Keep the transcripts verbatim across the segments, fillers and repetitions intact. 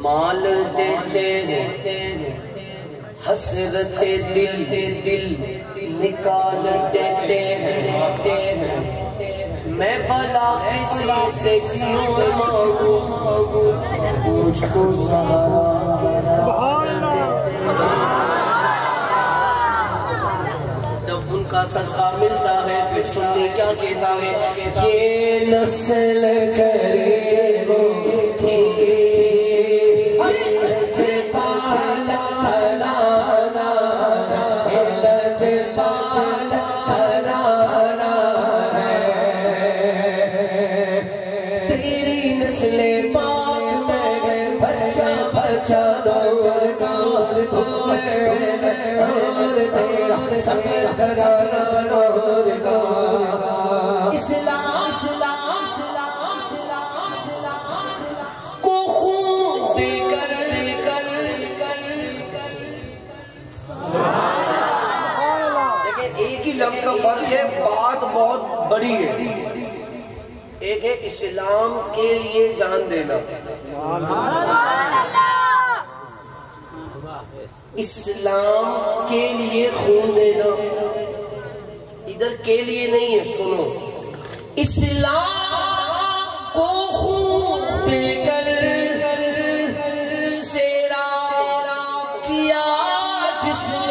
माल देते हैं हसरते दिल दिल निकाल देते हैं। मैं भला किसी से क्यों मांगू मुझको जब उनका सदका मिलता है फिर सुनने क्या कहता है, ये नस्ल करीबों की लफ्ज का फर्क है, बात बहुत बड़ी है। एक है इस्लाम के लिए जान देना, इस्लाम के लिए खून देना, इधर के लिए नहीं है। सुनो, इस्लाम को खून देकर सेरा किया जिसने,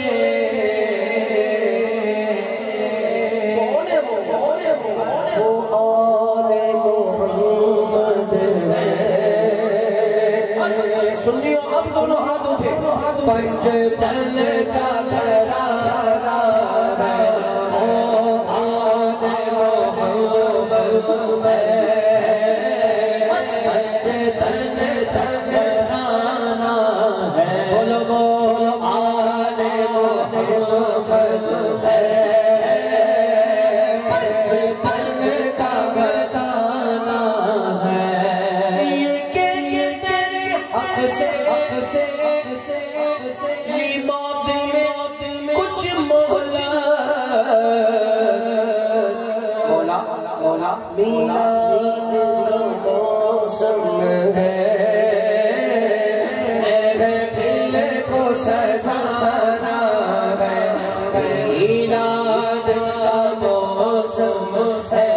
सुनियो अब दोनों हाथ उठे, पंचतन का घराना है ओ आने मोहब्बत में, पंचतन का घराना है, बोलो वो आने मोहब्बत है, पंचतन का घराना है। ये के ये तेरे हक से मौत में कुछ मोहला मौला मौला मीलाद का मौसम है, महफिल को सजाना है, मीलाद का मौसम है,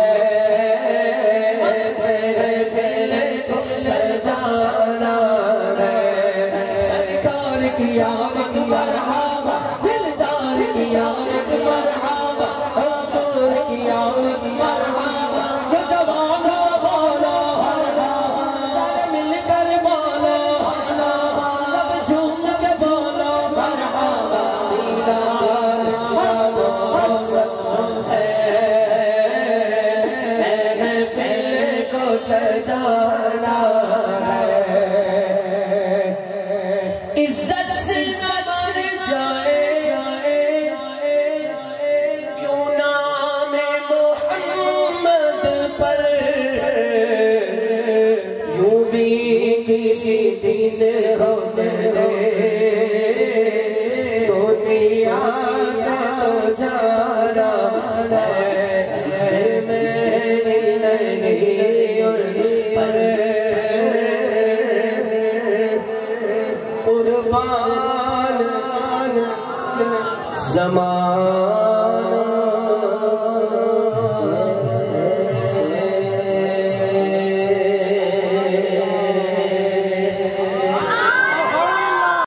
महफिल को सजाना है, सरकार की आमद मरहबा, दिलदार की आमद मरहबा, हुजूर की आमद मरहबा, ये जवाना बोलो मरहबा, सारे मिलकर बोलो मरहबा, सब झूम के बोलो मरहबा, दीदार का मौसम है, महफिल को सजाना है, इज्जत से न मर जाए क्यों नाम मोहम्मद पर, यूं भी किसी दिन होने तो नियाज़ हो जाना है, मेरी नहीं पर कुर्बान ज़मान